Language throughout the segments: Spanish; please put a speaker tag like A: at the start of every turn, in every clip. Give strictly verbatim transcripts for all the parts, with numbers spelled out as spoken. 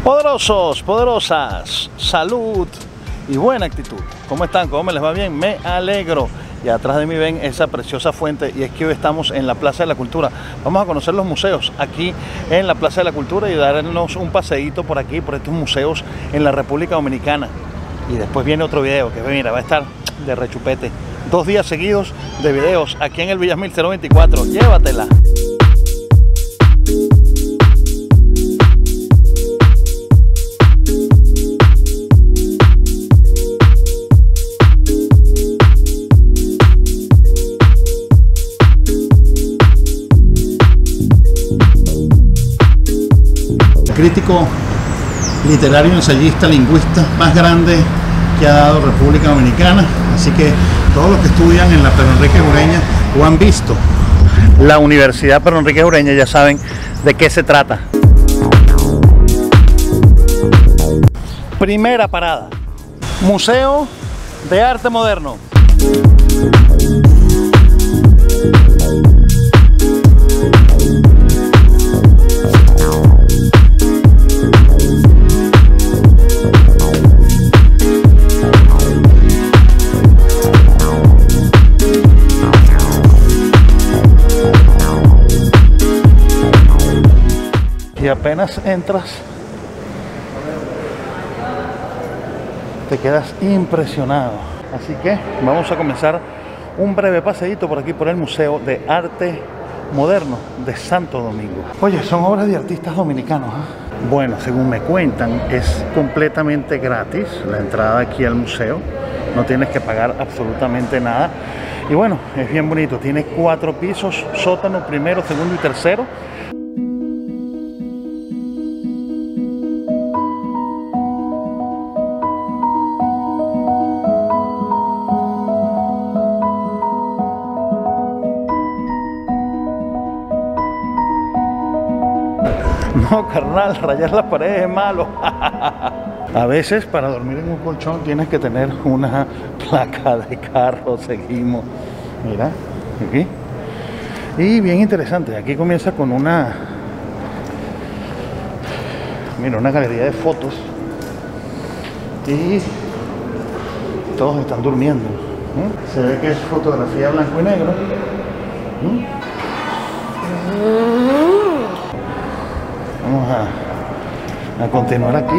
A: Poderosos, poderosas, salud y buena actitud. ¿Cómo están? ¿Cómo me les va? Bien, me alegro. Y atrás de mí ven esa preciosa fuente, y es que hoy estamos en la Plaza de la Cultura. Vamos a conocer los museos aquí en la Plaza de la Cultura y darnos un paseíto por aquí, por estos museos en la República Dominicana. Y después viene otro video que mira, va a estar de rechupete. Dos días seguidos de videos aquí en el Villamil cero veinticuatro. Llévatela.
B: Crítico literario, ensayista, lingüista más grande que ha dado República Dominicana, así que todos los que estudian en la Pedro Enríquez Ureña o han visto la Universidad Pedro Enríquez Ureña ya saben de qué se trata.
A: Primera parada, Museo de Arte Moderno. Y apenas entras, te quedas impresionado. Así que vamos a comenzar un breve paseíto por aquí, por el Museo de Arte Moderno de Santo Domingo. Oye, son obras de artistas dominicanos, ¿eh? Bueno, según me cuentan, es completamente gratis la entrada aquí al museo. No tienes que pagar absolutamente nada. Y bueno, es bien bonito. Tiene cuatro pisos, sótano, primero, segundo y tercero. No, carnal, rayar las paredes es malo. A veces para dormir en un colchón tienes que tener una placa de carro. Seguimos. Mira, aquí. Y bien interesante. Aquí comienza con una... Mira, una galería de fotos. Y todos están durmiendo. ¿Mm? Se ve que es fotografía blanco y negro. ¿Mm? Vamos a, a continuar aquí.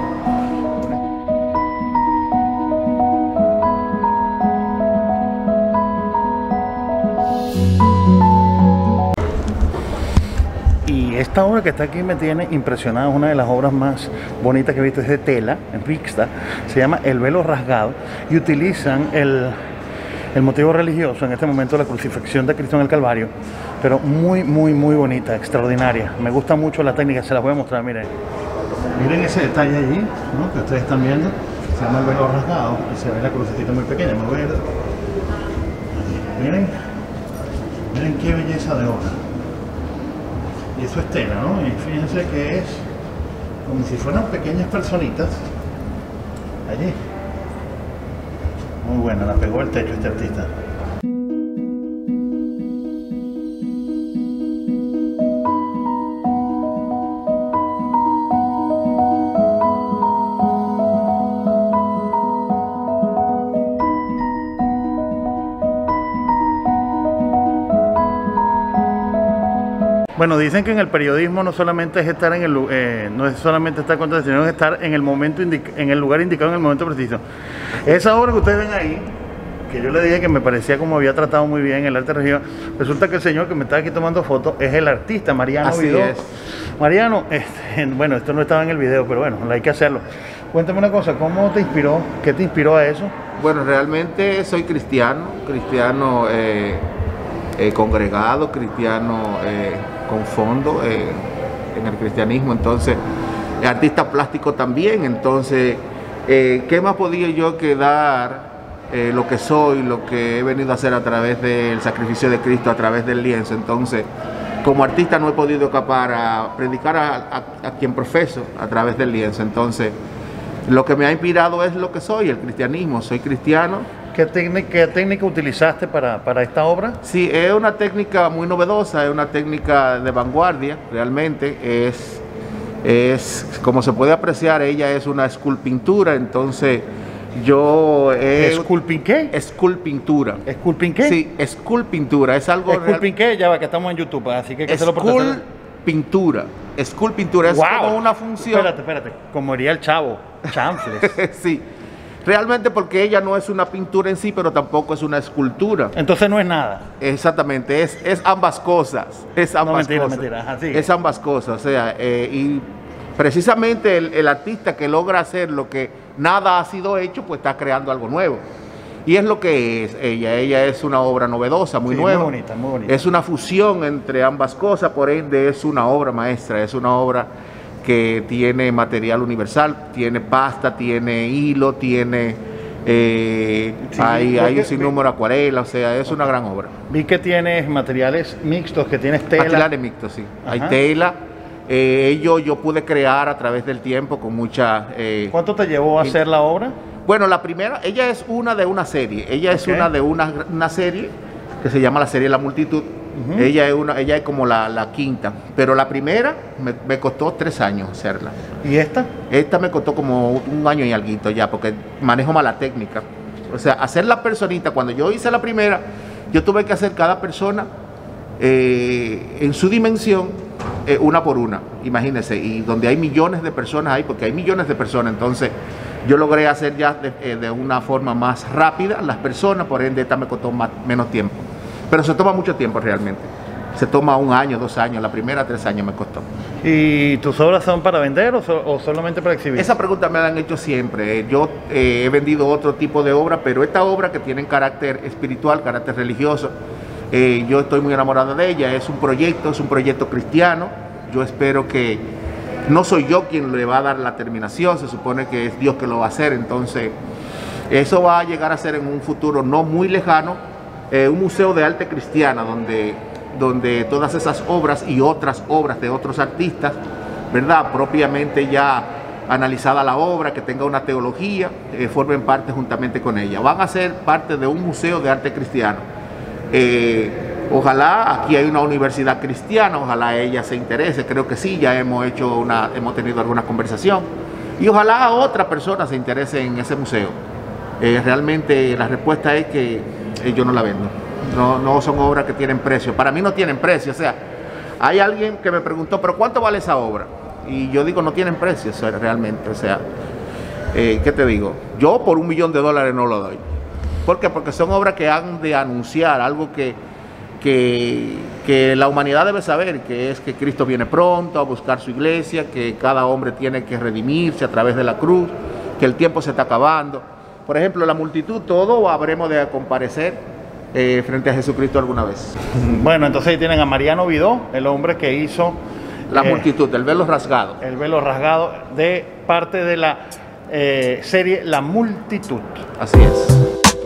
A: Y esta obra que está aquí me tiene impresionado. Es una de las obras más bonitas que he visto. Es de tela, en mixta. Se llama El Velo Rasgado. Y utilizan el, el motivo religioso, en este momento la crucifixión de Cristo en el Calvario. Pero muy, muy, muy bonita, extraordinaria. Me gusta mucho la técnica, se las voy a mostrar, miren. Miren ese detalle allí, ¿no? Que ustedes están viendo. Se llama El Velo Rasgado y se ve la crucecita muy pequeña, muy verde. Miren, miren qué belleza de obra. Y eso es tela, ¿no? Y fíjense que es como si fueran pequeñas personitas allí. Muy buena, la pegó el techo este artista. Bueno, dicen que en el periodismo no solamente es estar en el eh, no es solamente estar contando, sino es estar en el momento en el lugar indicado en el momento preciso. Esa obra que ustedes ven ahí, que yo le dije que me parecía como había tratado muy bien el arte región, resulta que el señor que me está aquí tomando fotos es el artista Mariano
C: Así
A: Vidó.
C: es.
A: Mariano, este, bueno, esto no estaba en el video, pero bueno, hay que hacerlo. Cuéntame una cosa, ¿cómo te inspiró? ¿Qué te inspiró a eso?
C: Bueno, realmente soy cristiano, cristiano eh, eh, congregado, cristiano eh, con fondo eh, en el cristianismo, entonces, eh, artista plástico también, entonces, eh, ¿qué más podía yo que dar eh, lo que soy, lo que he venido a hacer a través del sacrificio de Cristo, a través del lienzo? Entonces, como artista no he podido escapar a predicar a, a, a quien profeso a través del lienzo, entonces, lo que me ha inspirado es lo que soy, el cristianismo, soy cristiano.
A: ¿Qué técnica, qué técnica utilizaste para, para esta obra?
C: Sí, es una técnica muy novedosa, es una técnica de vanguardia, realmente. Es Es, como se puede apreciar, ella es una esculpintura, entonces yo... Eh,
A: ¿Esculpin qué?
C: Esculpintura.
A: ¿Esculpin qué?
C: Sí, esculpintura, es algo...
A: ¿Esculpin qué? Ya va, que estamos en YouTube, así que hay que hacerlo por tercera.
C: Esculpintura. Esculpintura, es
A: wow.
C: como una función...
A: Espérate, espérate, como diría el chavo, chanfles.
C: Sí, realmente porque ella no es una pintura en sí, pero tampoco es una escultura.
A: Entonces no es nada.
C: Exactamente, es, es ambas cosas, es ambas
A: no, mentira,
C: cosas.
A: mentira. Ajá, sí.
C: Es ambas cosas, o sea, eh, y precisamente el, el artista que logra hacer lo que nada ha sido hecho, pues está creando algo nuevo. Y es lo que es ella, ella es una obra novedosa, muy
A: sí,
C: nueva.
A: Muy bonita, muy bonita.
C: Es una fusión entre ambas cosas, por ende es una obra maestra, es una obra que tiene material universal, tiene pasta, tiene hilo, tiene... Eh, sí, hay, hay un sinnúmero de acuarela, o sea, es okay. una gran obra.
A: Vi que tienes materiales mixtos, que tienes tela.
C: Materiales mixtos, sí. Ajá. Hay tela. Eh, yo, yo pude crear a través del tiempo con mucha... Eh,
A: ¿Cuánto te llevó a hacer la obra?
C: Bueno, la primera, ella es una de una serie. Ella es okay. una de una, una serie que se llama la serie La Multitud. Uh-huh. Ella es una, ella es como la, la quinta. Pero la primera me, me costó tres años hacerla.
A: ¿Y esta?
C: Esta me costó como un año y alguito ya, porque manejo mala técnica. O sea, hacer la personita, cuando yo hice la primera, yo tuve que hacer cada persona eh, en su dimensión, eh, una por una, imagínense, y donde hay millones de personas ahí, porque hay millones de personas, entonces yo logré hacer ya de, eh, de una forma más rápida las personas, por ende esta me costó más, menos tiempo. Pero se toma mucho tiempo realmente. Se toma un año, dos años, la primera tres años me costó.
A: ¿Y tus obras son para vender o, so, o solamente para exhibir?
C: Esa pregunta me la han hecho siempre. Yo eh, he vendido otro tipo de obra, pero esta obra que tiene carácter espiritual, carácter religioso, eh, yo estoy muy enamorado de ella. Es un proyecto, es un proyecto cristiano. Yo espero que no soy yo quien le va a dar la terminación, se supone que es Dios que lo va a hacer. Entonces, eso va a llegar a ser en un futuro no muy lejano, eh, un museo de arte cristiana donde... donde todas esas obras y otras obras de otros artistas, ¿verdad? Propiamente ya analizada la obra, que tenga una teología, eh, formen parte juntamente con ella. Van a ser parte de un museo de arte cristiano. Eh, ojalá, aquí hay una universidad cristiana, ojalá ella se interese, creo que sí, ya hemos hecho una, hemos tenido alguna conversación, y ojalá otra persona se interese en ese museo. Eh, realmente la respuesta es que eh, yo no la vendo. No, no son obras que tienen precio. Para mí no tienen precio. O sea, hay alguien que me preguntó, ¿pero cuánto vale esa obra? Y yo digo, no tienen precio, o sea, realmente. O sea, eh, ¿qué te digo? Yo por un millón de dólares no lo doy. ¿Por qué? Porque son obras que han de anunciar algo que, que, que la humanidad debe saber, que es que Cristo viene pronto a buscar su iglesia, que cada hombre tiene que redimirse a través de la cruz, que el tiempo se está acabando. Por ejemplo, la multitud, todo habremos de comparecer Eh, frente a Jesucristo alguna vez.
A: Bueno, entonces ahí tienen a Mariano Vidó, el hombre que hizo
C: La
A: eh,
C: Multitud, el velo rasgado.
A: El velo rasgado de parte de la eh, serie La Multitud.
C: Así es.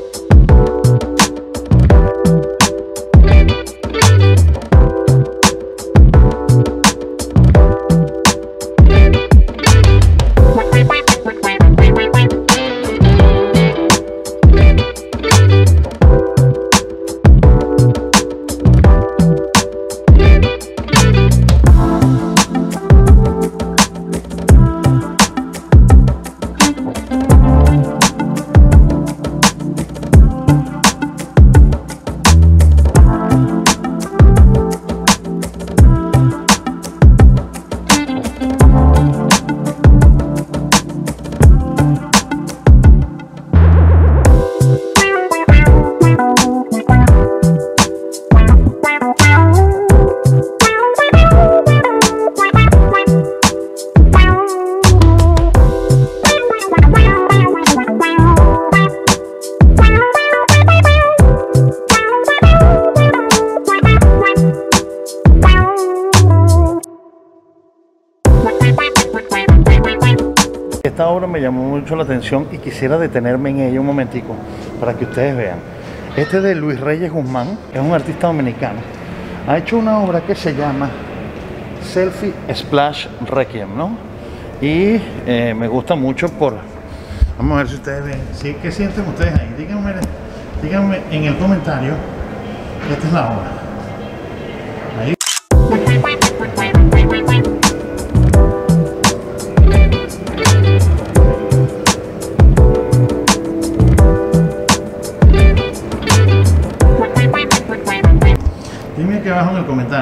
A: Esta obra me llamó mucho la atención y quisiera detenerme en ella un momentico para que ustedes vean. Este de Luis Reyes Guzmán, es un artista dominicano. Ha hecho una obra que se llama Selfie Splash Requiem, ¿no? Y eh, me gusta mucho por... Vamos a ver si ustedes ven. ¿Sí? ¿Qué sienten ustedes ahí? Díganme, díganme en el comentario. Esta es la obra. Ahí.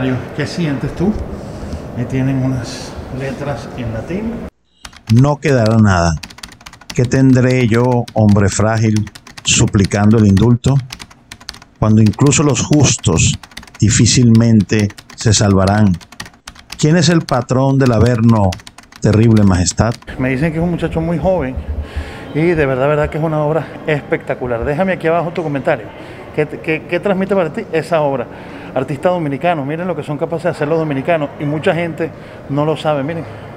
B: literario. ¿Qué sientes tú? Ahí tienen unas letras en latín.
D: No quedará nada. ¿Qué tendré yo, hombre frágil, suplicando el indulto? Cuando incluso los justos difícilmente se salvarán. ¿Quién es el patrón del Averno, terrible majestad?
A: Me dicen que es un muchacho muy joven y de verdad, verdad que es una obra espectacular. Déjame aquí abajo tu comentario. ¿Qué, qué, qué transmite para ti esa obra? Artista dominicano, miren lo que son capaces de hacer los dominicanos y mucha gente no lo sabe, miren.